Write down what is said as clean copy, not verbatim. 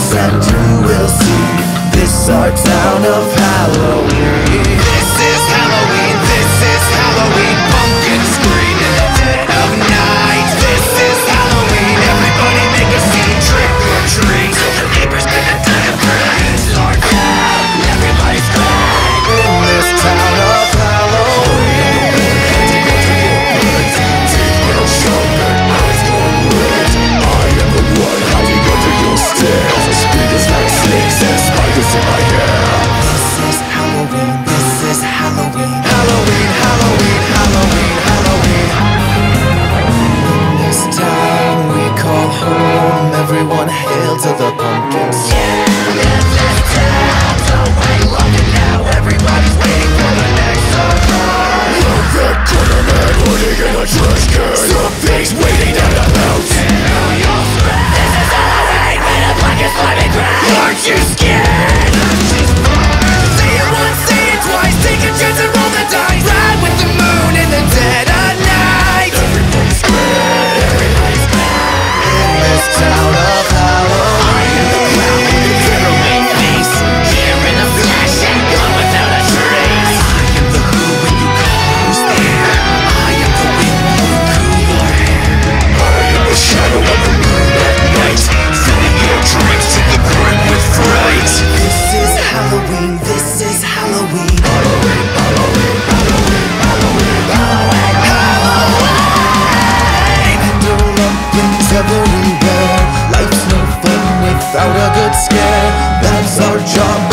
lights and you will see this our town of Halloween. This is Halloween, this is Halloween. Pumpkins scream in the dead of night. This is Halloween, everybody make a scene. Trick or treat, till the neighbors gonna die of fright. This is our town, everybody's crying in this town of Halloween. Teeth little sharpened, eyes glowing red. I am the one hiding under your stairs. A spirit is like snakes and spiders in my hair. This is Halloween, this is Halloween. Halloween, Halloween, Halloween, Halloween. In this town we call home, everyone hail to the pumpkins. Yeah, in this town, don't wait long and now everybody's waiting for the next surprise. Look, that corner man holding in a trash can. Something's waiting down the house. This is Halloween, made of black and slimy grass. Aren't you scared? Say it once, say it twice, take a chance and roll the dice. Ride with the moon in the dead of night. Everybody's scared, everybody's scared. In this town of Halloween, I am the clown with the Halloween face. Here in a flash and gone without a trace. I am the who when you call who's there. I am the wind blowing through your hair. I am the shadow on the moon at night, filling your dreams to the brim with fright. This is Halloween, this is Halloween. Halloween, Halloween, Halloween, Halloween, Halloween, Halloween. And all up and everywhere. Life's no fun without a good scare. That's our job.